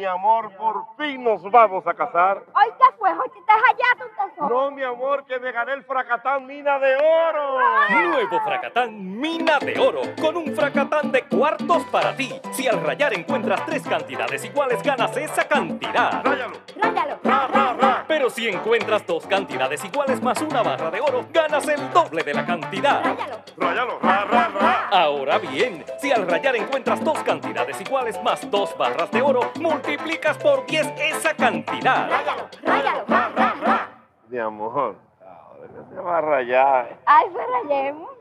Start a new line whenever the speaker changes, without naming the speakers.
Mi amor, por fin nos vamos a casar.
¿Hoy qué fue? ¿Hoy te estás allá tu tesoro?
No, mi amor, que me gané el Fracatán Mina de Oro.
Nuevo Fracatán Mina de Oro, con un Fracatán de cuartos para ti. Si al rayar encuentras 3 cantidades iguales, ganas esa cantidad.
Ráyalo.
Ráyalo.
Ra, ra, ra.
Pero si encuentras 2 cantidades iguales más una barra de oro, ganas el doble de la cantidad.
Ráyalo.
Ráyalo. Ra, ra, ra.
Ahora bien, si al rayar encuentras 2 cantidades iguales más 2 barras de oro, multiplicas por 10 esa cantidad.
Ráyalo. Ráyalo. Ra, ra, ra.
Mi amor, ahora que se va a rayar.
Ay, pues rayemos.